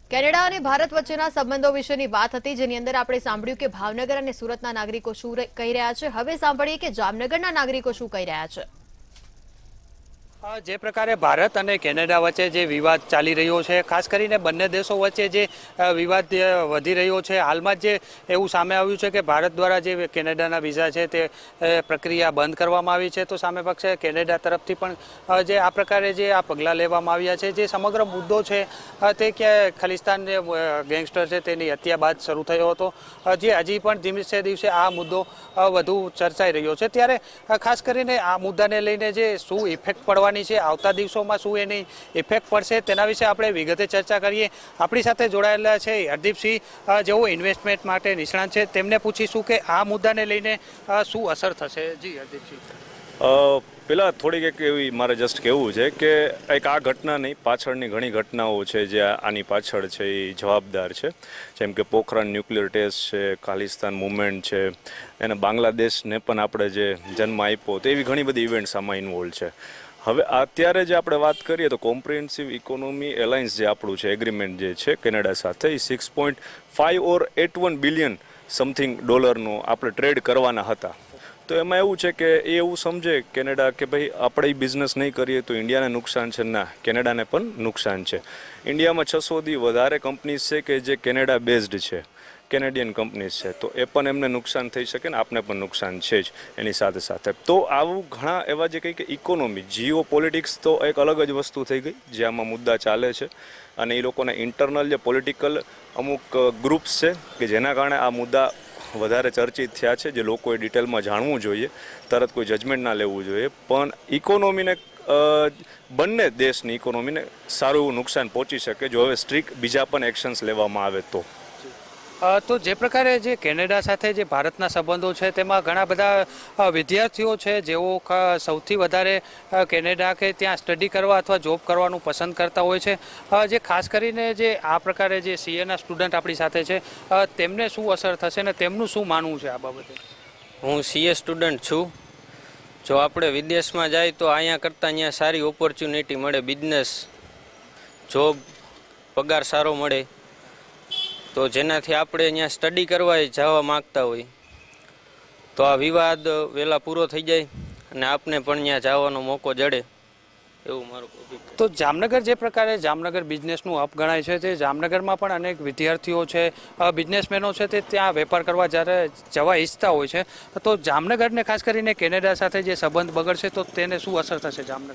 Canada અને ભારત વચ્ચેના સંબંધો વિશેની વાત હતી, જેની અંદર આપણે સાંભળ્યું કે ભાવનગર અને સુરતના નાગરિકો શું કહી રહ્યા છે। હવે સાંભળીએ કે જામનગરના નાગરિકો શું કહી રહ્યા છે। જે પ્રકારે ભારત અને કેનેડા વચ્ચે જે વિવાદ ચાલી રહ્યો છે, ખાસ કરીને બંને દેશો વચ્ચે જે વિવાદ વધી રહ્યો છે, હાલમાં જે એવું સામે આવ્યું છે કે ભારત દ્વારા જે કેનેડાના વિઝા છે તે પ્રક્રિયા બંધ કરવામાં આવી છે, તો સામે પક્ષે કેનેડા તરફથી પણ જે આ પ્રકારે જે આ પગલાં લેવામાં આવ્યા છે। જે સમગ્ર મુદ્દો છે તે કે ખાલિસ્તાન જે ગેંગસ્ટર છે તેની હત્યા બાદ શરૂ થયો હતો, જે હજી પણ દિવસે દિવસે આ મુદ્દો વધુ ચર્ચાઈ રહ્યો છે। ત્યારે ખાસ કરીને આ મુદ્દાને લઈને જે શું ઇફેક્ટ પડવા આવતા દિવસોમાં શું એની ઇફેક્ટ પડશે તેના વિશે આપણે વિગતે ચર્ચા કરીએ। આપણી સાથે જોડાયેલા છે હરદીપસિંહ, જેઓ ઇન્વેસ્ટમેન્ટ માટે નિષ્ણાત છે, તેમને પૂછીશું કે આ મુદ્દાને લઈને શું અસર થશે। જી હરદીપસિંહ, પેલા થોડીક એક એવી મારે જસ્ટ કહેવું છે કે એક આ ઘટના નહીં, પાછળની ઘણી ઘટનાઓ છે જે આની પાછળ છે એ જવાબદાર છે, જેમ કે પોખરાન ન્યુક્લિયર ટેસ્ટ છે, ખાલિસ્તાન મુવમેન્ટ છે, અને બાંગ્લાદેશને પણ આપણે જે જન્મ આપ્યો તો એવી ઘણી બધી ઇવેન્ટ્સ આમાં ઇન્વોલ્વ છે। હવે અત્યારે જે આપણે વાત કરીએ તો કોમ્પ્રિહેન્સિવ ઇકોનોમી એલાયન્સ જે આપણું છે, એગ્રીમેન્ટ જે છે કેનેડા સાથે, એ 6.5 ઓર 81 બિલિયન સમથિંગ ડોલરનો આપણે ટ્રેડ કરવાના હતા। તો એમાં એવું છે કે એ એવું સમજે કેનેડા કે ભાઈ આપણે બિઝનેસ નહીં કરીએ તો ઇન્ડિયાને નુકસાન છે, ના, કેનેડાને પણ નુકસાન છે। ઇન્ડિયામાં 600થી વધારે કંપનીઝ છે કે જે કેનેડા બેઝડ છે, કેનેડિયન કંપનીઝ છે, તો એ પણ એમને નુકસાન થઈ શકે ને આપને પણ નુકસાન છે જ એની સાથે સાથે। તો આવું ઘણા એવા જે કંઈ કે ઇકોનોમી, જીઓ પોલિટિક્સ તો એક અલગ જ વસ્તુ થઈ ગઈ જે આમાં મુદ્દા ચાલે છે, અને એ લોકોના ઇન્ટરનલ જે પોલિટિકલ અમુક ગ્રુપ્સ છે કે જેના કારણે આ મુદ્દા વધારે ચર્ચિત થયા છે, જે લોકોએ ડિટેલમાં જાણવું જોઈએ, તરત કોઈ જજમેન્ટ ના લેવું જોઈએ, પણ ઇકોનોમીને બંને દેશની ઇકોનોમીને સારું એવું નુકસાન પહોંચી શકે જો હવે સ્ટ્રિક્ટ બીજા પણ એક્શન્સ લેવામાં આવે તો। તો જે પ્રકારે જે કેનેડા સાથે જે ભારતના સંબંધો છે તેમાં ઘણા બધા વિદ્યાર્થીઓ છે જેઓ સૌથી વધારે કેનેડા કે ત્યાં સ્ટડી કરવા અથવા જોબ કરવાનું પસંદ કરતા હોય છે, જે ખાસ કરીને જે આ પ્રકારે જે સીએના સ્ટુડન્ટ આપણી સાથે છે તેમને શું અસર થશે ને તેમનું શું માનવું છે આ બાબતે? હું સીએ સ્ટુડન્ટ છું। જો આપણે વિદેશમાં જાય તો અહીંયા કરતાં અહીંયા સારી ઓપોર્ચ્યુનિટી મળે, બિઝનેસ, જોબ, પગાર સારો મળે, તો જેનાથી આપણે અહીંયા સ્ટડી કરવા જવા માગતા હોય તો આ વિવાદ વહેલા પૂરો થઈ જાય અને આપને પણ અહીંયા જવાનો મોકો જડે, એવું મારું અભિપ્રાય। તો જામનગર જે પ્રકારે જામનગર બિઝનેસનું હબ ગણાય છે, તે જામનગરમાં પણ અનેક વિદ્યાર્થીઓ છે, બિઝનેસમેનો છે, તે ત્યાં વેપાર કરવા જ્યારે જવા ઈચ્છતા હોય છે, તો જામનગરને ખાસ કરીને કેનેડા સાથે જે સંબંધ બગડશે તો તેને શું અસર થશે જામનગર?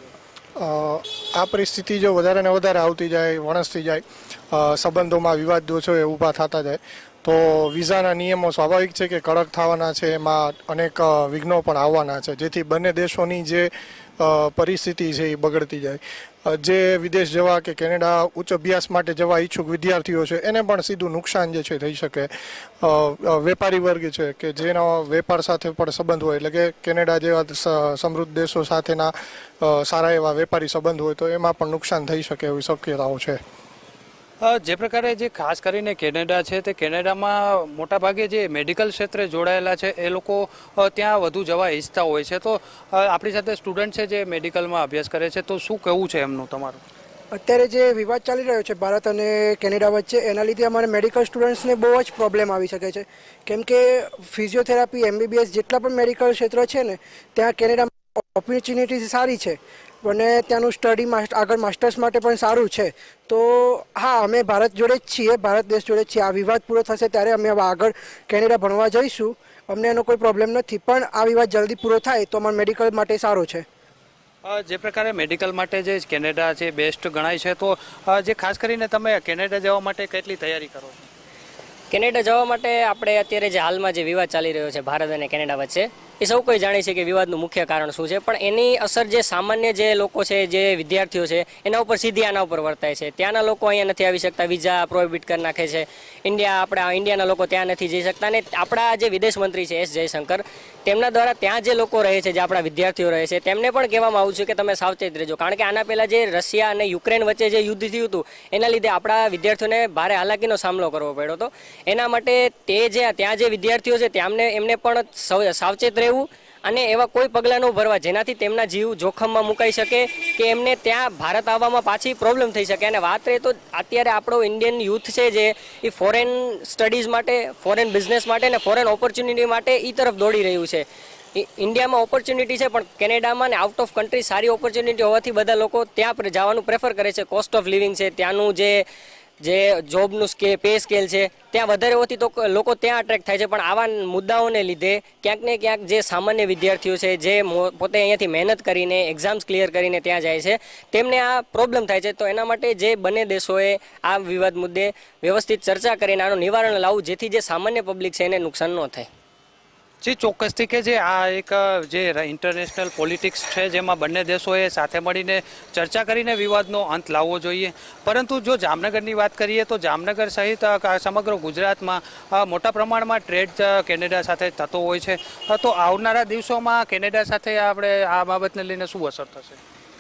આ પરિસ્થિતિ જો વધારે ને વધારે આવતી જાય, વણસતી જાય, સંબંધોમાં વિવાદો છે એ ઊભા થતા જાય, તો વિઝાના નિયમો સ્વાભાવિક છે કે કડક થવાના છે, એમાં અનેક વિઘ્નો પણ આવવાના છે, જેથી બંને દેશોની જે પરિસ્થિતિ છે એ બગડતી જાય। જે વિદેશ જવા કે કેનેડા ઉચ્ચ અભ્યાસ માટે જવા ઈચ્છુક વિદ્યાર્થીઓ છે એને પણ સીધું નુકસાન જે છે થઈ શકે। વેપારી વર્ગ છે કે જેનો વેપાર સાથે પણ સંબંધ હોય, એટલે કે કેનેડા જેવા સમૃદ્ધ દેશો સાથેના સારા એવા વેપારી સંબંધ હોય તો એમાં પણ નુકસાન થઈ શકે એવી શક્યતાઓ છે। જે પ્રકારે જે ખાસ કરીને કેનેડા છે તે કેનેડામાં મોટાભાગે જે મેડિકલ ક્ષેત્રે જોડાયેલા છે એ લોકો ત્યાં વધુ જવા ઈચ્છતા હોય છે, તો આપણી સાથે સ્ટુડન્ટ છે જે મેડિકલમાં અભ્યાસ કરે છે, તો શું કહેવું છે એમનું તમારું? અત્યારે જે વિવાદ ચાલી રહ્યો છે ભારત અને કેનેડા વચ્ચે, એના લીધે અમારે મેડિકલ સ્ટુડન્ટ્સને બહુ જ પ્રોબ્લેમ આવી શકે છે, કેમ કે ફિઝિયોથેરાપી, MBBS જેટલા પણ મેડિકલ ક્ષેત્ર છે ને ત્યાં કેનેડામાં ઓપોર્ચ્યુનિટી સારી છે અને ત્યાંનું સ્ટડી આગળ માસ્ટર્સ માટે પણ સારું છે। તો હા, અમે ભારત જોડે જ છીએ, ભારત દેશ જોડે જ છીએ। આ વિવાદ પૂરો થશે ત્યારે અમે આગળ કેનેડા ભણવા જઈશું, અમને એનો કોઈ પ્રોબ્લેમ નથી, પણ આ વિવાદ જલ્દી પૂરો થાય તો અમારે મેડિકલ માટે સારું છે। જે પ્રકારે મેડિકલ માટે જે કેનેડા છે બેસ્ટ ગણાય છે, તો જે ખાસ કરીને તમે કેનેડા જવા માટે કેટલી તૈયારી કરો છો? કેનેડા જવા માટે આપણે અત્યારે જે હાલમાં જે વિવાદ ચાલી રહ્યો છે ભારત અને કેનેડા વચ્ચે, એ સૌ કોઈ જાણે છે કે વિવાદનું મુખ્ય કારણ શું છે, પણ એની અસર જે સામાન્ય જે લોકો છે, જે વિદ્યાર્થીઓ છે, એના ઉપર સીધી આના ઉપર વર્તાય છે। ત્યાંના લોકો અહીંયા નથી આવી શકતા, વિઝા પ્રોહિબિટ કરી નાખે છે, આપણા ઇન્ડિયાના લોકો ત્યાં નથી જઈ શકતા, અને આપણા જે વિદેશ મંત્રી છે એસ જયશંકર, તેમના દ્વારા ત્યાં જે લોકો રહે છે, જે આપણા વિદ્યાર્થીઓ રહે છે, તેમને પણ કહેવામાં આવ્યું છે કે તમે સાવચેત રહેજો, કારણ કે આના પહેલાં જે રશિયા અને યુક્રેન વચ્ચે જે યુદ્ધ થયું હતું એના લીધે આપણા વિદ્યાર્થીઓને ભારે હાલાકીનો સામનો કરવો પડ્યો હતો। એના માટે ત્યાં જે વિદ્યાર્થીઓ છે એમને પણ સાવચેત રહેવું અને એવા કોઈ પગલાં ન ભરવા જેનાથી તેમના જીવ જોખમમાં મુકાઈ શકે કે એમને ત્યાં ભારત આવવામાં પાછી પ્રોબ્લેમ થઈ શકે. અને વાત રહે તો અત્યારે આપણો ઇન્ડિયન યુથ છે જે એ ફોરેન સ્ટડીઝ માટે, ફોરેન બિઝનેસ માટે અને ફોરેન ઓપોર્ચ્યુનિટી માટે એ તરફ દોડી રહ્યું છે. ઇન્ડિયામાં ઓપોર્ચ્યુનિટી છે પણ કેનેડામાં ને આઉટ ઓફ કન્ટ્રી સારી ઓપોર્ચ્યુનિટી હોવાથી બધા લોકો ત્યાં જવાનું પ્રેફર કરે છે. કોસ્ટ ઓફ લિવિંગ છે ત્યાંનું, જે જોબનું પે સ્કેલ છે ત્યાં વધારે હોવાથી તો લોકો ત્યાં અટ્રેક્ટ થાય છે. પણ આવા મુદ્દાઓને લીધે ક્યાંક ને ક્યાંક જે સામાન્ય વિદ્યાર્થીઓ છે જે પોતે અહીંયાથી મહેનત કરીને એક્ઝામ્સ ક્લિયર કરીને ત્યાં જાય છે તેમને આ પ્રોબ્લેમ થાય છે. તો એના માટે જે બંને દેશોએ આ વિવાદ મુદ્દે વ્યવસ્થિત ચર્ચા કરીને આનું નિવારણ લાવવું જેથી જે સામાન્ય પબ્લિક છે એને નુકસાન ન થાય. જી ચોક્કસથી કે જે આ એક જે ઇન્ટરનેશનલ પોલિટિક્સ છે જેમાં બંને દેશોએ સાથે મળીને ચર્ચા કરીને વિવાદનો અંત લાવવો જોઈએ. પરંતુ જો જામનગરની વાત કરીએ તો જામનગર સહિત સમગ્ર ગુજરાતમાં મોટા પ્રમાણમાં ટ્રેડ કેનેડા સાથે થતો હોય છે. તો આવનારા દિવસોમાં કેનેડા સાથે આપણે આ બાબતને લઈને શું અસર થશે?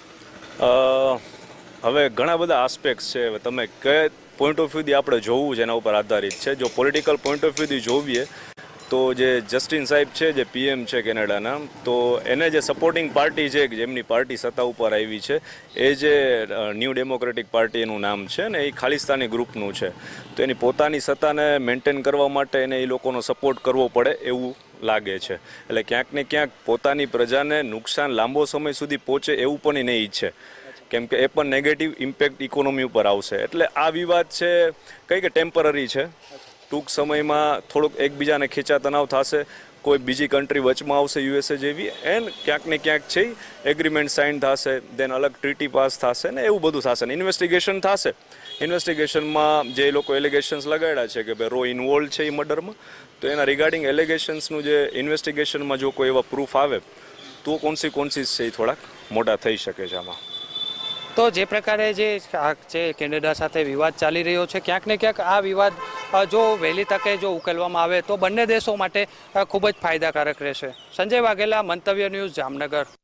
હવે ઘણા બધા આસ્પેક્ટ્સ છે. તમે કયા પોઈન્ટ ઓફ વ્યૂથી આપણે જોવું છે એના ઉપર આધારિત છે. જો પોલિટિકલ પોઈન્ટ ઓફ વ્યૂથી જોઈએ તો જે જસ્ટિન સાહેબ છે જે પીએમ છે કેનેડાના, તો એને જે સપોર્ટિંગ પાર્ટી છે જેમની પાર્ટી સત્તા ઉપર આવી છે એ જે ન્યૂ ડેમોક્રેટિક પાર્ટી એનું નામ છે ને એ ખાલિસ્તાની ગ્રુપનું છે. તો એની પોતાની સત્તાને મેન્ટેન કરવા માટે એને એ લોકોનો સપોર્ટ કરવો પડે એવું લાગે છે. એટલે ક્યાંક ને ક્યાંક પોતાની પ્રજાને નુકસાન લાંબો સમય સુધી પહોંચે એવું પણ એને ઈચ્છે, કેમ કે એ પણ નેગેટિવ ઇમ્પેક્ટ ઇકોનોમી ઉપર આવશે. એટલે આ વિવાદ છે કંઈ કે ટેમ્પરરી છે. ટૂંક સમયમાં થોડુંક એકબીજાને ખેંચા તણાવ થશે, કોઈ બીજી કન્ટ્રી વચમાં આવશે યુએસએ જેવી, એન્ડ ક્યાંક ને ક્યાંક છે એગ્રીમેન્ટ સાઇન થશે, દેન અલગ ટ્રીટી પાસ થશે ને એવું બધું થશે ને ઇન્વેસ્ટિગેશન થશે. ઇન્વેસ્ટિગેશનમાં જે લોકો એલિગેશન્સ લગાડ્યા છે કે ભાઈ રો ઇન્વોલ્વ છે એ મર્ડરમાં, તો એના રિગાર્ડિંગ એલિગેશન્સનું જે ઇન્વેસ્ટિગેશનમાં જો કોઈ એવા પ્રૂફ આવે તો કોન્સિક્વન્સીસ છે એ થોડાક મોટા થઈ શકે છે આમાં. તો જે પ્રકારે જે કેનેડા સાથે વિવાદ ચાલી રહ્યો છે, ક્યાંક ને ક્યાંક આ વિવાદ જો વહેલી તકે જો ઉકેલવામાં આવે તો બંને દેશો માટે ખૂબ જ ફાયદાકારક રહેશે. સંજય વાઘેલા, મંતવ્ય ન્યૂઝ, જામનગર.